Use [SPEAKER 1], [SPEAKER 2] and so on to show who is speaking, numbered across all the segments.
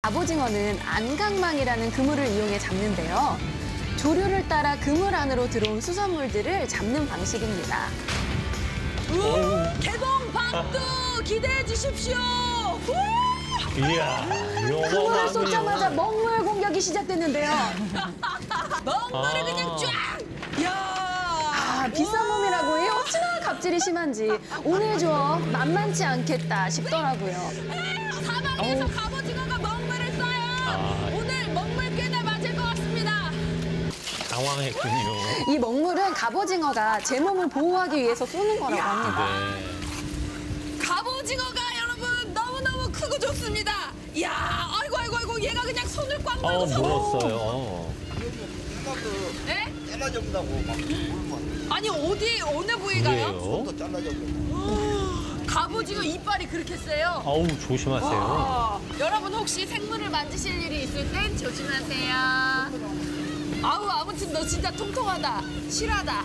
[SPEAKER 1] 갑오징어는 안강망이라는 그물을 이용해 잡는데요. 조류를 따라 그물 안으로 들어온 수산물들을 잡는 방식입니다.
[SPEAKER 2] 개봉 박두 기대해 주십시오.
[SPEAKER 3] 이야,
[SPEAKER 1] 그물을 쏟자마자 먹물 공격이 시작됐는데요.
[SPEAKER 2] 먹물을 그냥 쫙. 야,
[SPEAKER 1] 비싼 몸이라고 어찌나 갑질이 심한지 오늘 줘 만만치 않겠다 싶더라고요.
[SPEAKER 2] 사막에서 갑오징어가 먹물을 쏴요. 오늘 먹물 꽤나 맞을 것 같습니다.
[SPEAKER 3] 당황했군요.
[SPEAKER 1] 이 먹물은 갑오징어가 제 몸을 보호하기 위해서 쏘는 거라고 합니다.
[SPEAKER 3] 네.
[SPEAKER 2] 갑오징어가 여러분 너무너무 크고 좋습니다. 이야, 아이고 얘가 그냥 손을 꽉 물고
[SPEAKER 3] 물었어요.
[SPEAKER 2] 네?
[SPEAKER 4] 잘라진다고 막 물면
[SPEAKER 2] 아니 어느 부위가요?
[SPEAKER 3] 그래요?
[SPEAKER 4] 손도 잘라졌고.
[SPEAKER 2] 갑오징어 이빨이 그렇게 세요?
[SPEAKER 3] 아우, 조심하세요.
[SPEAKER 2] 여러분 혹시 생물을 만지실 일이 있을 땐 조심하세요. 아무튼 너 진짜 통통하다. 실하다.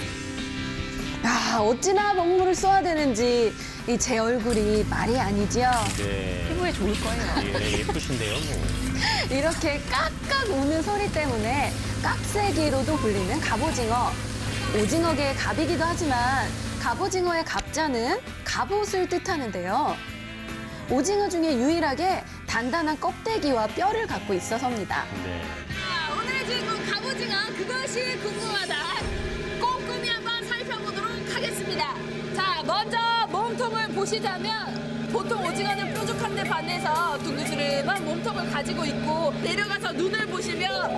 [SPEAKER 1] 어찌나 먹물을 쏘아야 되는지 이 제 얼굴이 말이 아니지요.
[SPEAKER 3] 네.
[SPEAKER 1] 피부에 좋을 거예요.
[SPEAKER 3] 예, 예쁘신데요, 뭐.
[SPEAKER 1] 이렇게 깍깍 우는 소리 때문에 깍새기로도 불리는 갑오징어. 오징어계의 갑이기도 하지만 갑오징어의 갑자는 갑옷을 뜻하는데요. 오징어 중에 유일하게 단단한 껍데기와 뼈를 갖고 있어서입니다.
[SPEAKER 3] 네.
[SPEAKER 2] 오늘의 주인공 갑오징어 그것이 궁금하다. 꼼꼼히 한번 살펴보도록 하겠습니다. 자, 먼저 몸통을 보시자면 보통 오징어는 뾰족한 데 반해서 둥그스름한 몸통을 가지고 있고 내려가서 눈을 보시면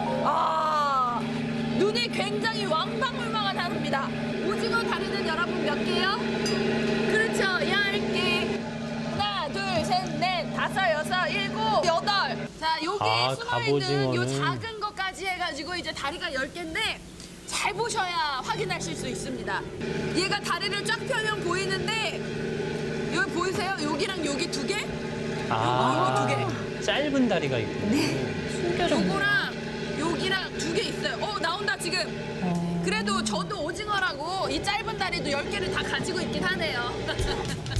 [SPEAKER 2] 눈이 굉장히 왕방울망을 다릅니다. 오징어 다리는 여러분 몇 개요? 그렇죠, 10개. 하나, 둘, 셋, 넷, 다섯, 여섯, 일곱, 여덟. 자, 여기 숨어있는 요
[SPEAKER 3] 갑오징어는-
[SPEAKER 2] 작은 것까지 해가지고 이제 다리가 10개인데 잘 보셔야 확인하실 수 있습니다. 얘가 다리를 쫙 펴면 보이는데 여기 보이세요? 여기랑 여기 2개? 요거 2개.
[SPEAKER 3] 짧은 다리가 있고.
[SPEAKER 2] 요거랑 여기랑 2개 있어요. 나온다 지금. 그래도 저도 오징어라고 이 짧은 다리도 10개를 다 가지고 있긴 하네요.